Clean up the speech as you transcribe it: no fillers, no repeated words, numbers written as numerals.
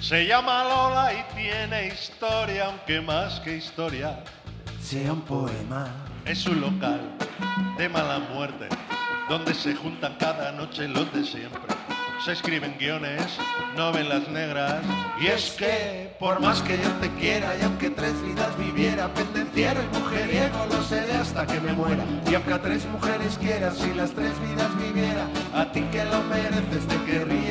Se llama Lola y tiene historia, aunque más que historia sea un poema. es un local de mala muerte, donde se juntan cada noche los de siempre. Se escriben guiones, novelas negras. Y es que, por más que yo te quiera, y aunque 3 vidas viviera, pendenciero y mujeriego, lo seré hasta que me muera. Y aunque a 3 mujeres quieras, si las 3 vidas viviera, a ti que lo mereces te querría.